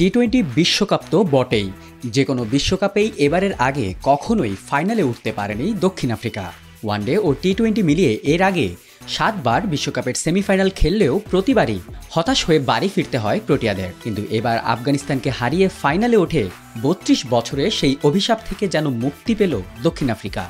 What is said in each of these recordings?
টি-20 বিশ্বকাপ তো বটেই, যে কোনো বিশ্বকাপেই এবারের আগে কখনোই ফাইনালে উঠতে পারেনি দক্ষিণ আফ্রিকা। ওয়ানডে ও টি-20 মিলিয়ে এর আগে 7 বার বিশ্বকাপের সেমিফাইনাল খেললেও প্রতিবারই হতাশ হয়ে বাড়ি ফিরতে হয় প্রোটিয়াদের। কিন্তু এবার আফগানিস্তানকে হারিয়ে ফাইনালে ওঠে 32 বছরে সেই অভিশাপ থেকে যেন মুক্তি পেল দক্ষিণ আফ্রিকা।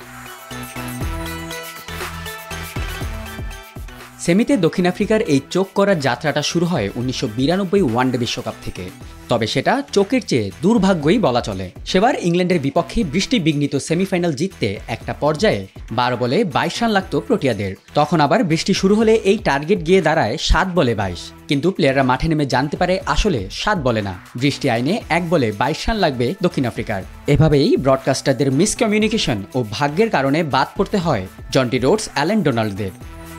সেমিতে দক্ষিণ আফ্রিকার এই চোখ করার যাত্রাটা শুরু হয় 1992 ওয়ানডে বিশ্বকাপ থেকে। তবে সেটা চোখের চেয়ে দুর্ভাগ্যই বলা চলে। সেবার ইংল্যান্ডের বিপক্ষে বৃষ্টি বিঘ্নিত সেমিফাইনাল জিততে একটা পর্যায়ে 12 বলে 22 রান লাগতো প্রোটিয়াদের। তখন আবার বৃষ্টি শুরু হলে এই টার্গেট গিয়ে দাঁড়ায় 7 বলে 22। কিন্তু প্লেয়াররা মাঠে নেমে জানতে পারে আসলে 7 বলে না, বৃষ্টি আইনে 1 বলে 22 রান লাগবে দক্ষিণ আফ্রিকার। এভাবেই ব্রডকাস্টারদের মিসকমিউনিকেশন ও ভাগ্যের কারণে বাদ পড়তে হয় জন্টি রোডস, অ্যালেন ডোনাল্ডদের।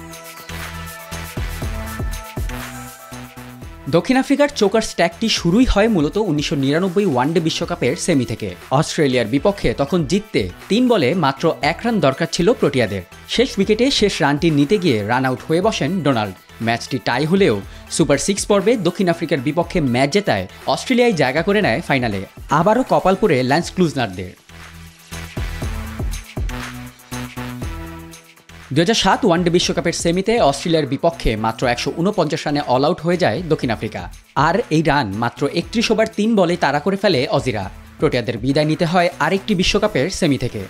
দক্ষিণ আফ্রিকার চোকার স্ট্যাকটি শুরুই হয় মূলত 1999 ওয়ানডে বিশ্বকাপের সেমি থেকে। অস্ট্রেলিয়ার বিপক্ষে তখন জিততে 3 বলে মাত্র 1 রান দরকার ছিল প্রোটিয়াদের। শেষ উইকেটে শেষ রানটি নিতে গিয়ে রান আউট হয়ে বসেন ডোনাল্ড। ম্যাচটি টাই হলেও সুপার 6 পর্বে দক্ষিণ আফ্রিকার বিপক্ষে ম্যাচ জেতায় অস্ট্রেলিয়ায় জায়গা করে নেয় ফাইনালে। আবারও কপাল পড়ে ল্যান্স ক্লুজনারদের। 2007 ওয়ানডে বিশ্বকাপের সেমিতে অস্ট্রেলিয়ার বিপক্ষে মাত্র 149 রানে অল আউট হয়ে যায় দক্ষিণ আফ্রিকা। আর এই রান মাত্র 31 ওভার 3 বলে তাড়া করে ফেলে অজিরা। প্রোটিয়াদের বিদায় নিতে হয় আরেকটি বিশ্বকাপের সেমি থেকে।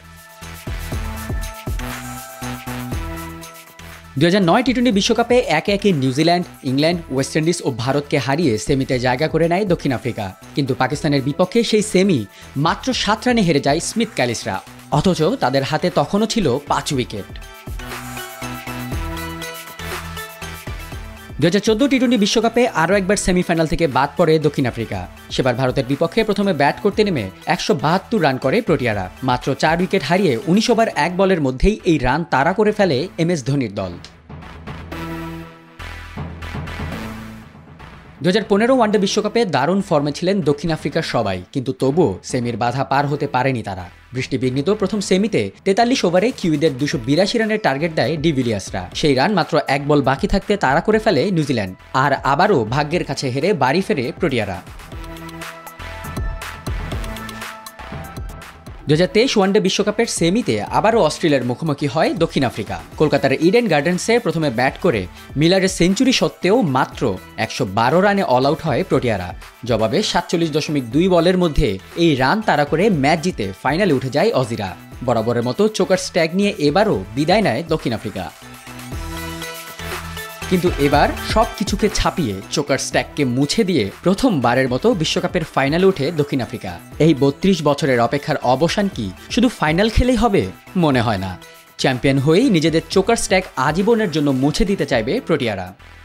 2009 টি-20 বিশ্বকাপে একে একে নিউজিল্যান্ড, ইংল্যান্ড, ওয়েস্ট ইন্ডিজ ও ভারতকে হারিয়ে সেমিতে জায়গা করে নেয় দক্ষিণ আফ্রিকা। কিন্তু পাকিস্তানের বিপক্ষে সেই সেমি মাত্র 7 রানে হেরে যায় স্মিথ ক্যালিসরা। অথচ তাদের হাতে তখনও ছিল 5 উইকেট। 2014 টি-20 বিশ্বকাপে আরও একবার সেমিফাইনাল থেকে বাদ পড়ে দক্ষিণ আফ্রিকা। সেবার ভারতের বিপক্ষে প্রথমে ব্যাট করতে নেমে 172 রান করে প্রোটিয়ারা। মাত্র 4 উইকেট হারিয়ে 19 ওভার 1 বলের মধ্যেই এই রান তাড়া করে ফেলে এমএস ধোনির দল। 2015 ওয়ানডে বিশ্বকাপে দারুণ ফর্মে ছিলেন দক্ষিণ আফ্রিকার সবাই, কিন্তু তবুও সেমির বাধা পার হতে পারেনি তারা। বৃষ্টিবিঘ্নিত প্রথম সেমিতে 43 ওভারে কিউইদের 282 রানের টার্গেট দেয় ডিভিলিয়ার্সরা। সেই রান মাত্র 1 বল বাকি থাকতে তাড়া করে ফেলে নিউজিল্যান্ড। আর আবারও ভাগ্যের কাছে হেরে বাড়ি ফেরে প্রোটিয়ারা। 2023 ওয়ানডে বিশ্বকাপের সেমিতে আবারও অস্ট্রেলিয়ার মুখোমুখি হয় দক্ষিণ আফ্রিকা। কলকাতার ইডেন গার্ডেন্সে প্রথমে ব্যাট করে মিলারের সেঞ্চুরি সত্ত্বেও মাত্র 112 রানে অল আউট হয় প্রোটিয়ারা। জবাবে 47.2 বলের মধ্যে এই রান তাড়া করে ম্যাচ জিতে ফাইনালে উঠে যায় অজিরা। বরাবরের মতো চোকার স্ট্যাগ নিয়ে এবারও বিদায় নেয় দক্ষিণ আফ্রিকা। কিন্তু এবার সব কিছুকে ছাপিয়ে চোকার স্ট্যাককে মুছে দিয়ে প্রথমবারের মতো বিশ্বকাপের ফাইনালে উঠে দক্ষিণ আফ্রিকা। এই 32 বছরের অপেক্ষার অবসান কি শুধু ফাইনাল খেলেই হবে? মনে হয় না। চ্যাম্পিয়ন হয়েই নিজেদের চোকার স্ট্যাক আজীবনের জন্য মুছে দিতে চাইবে প্রোটিয়ারা।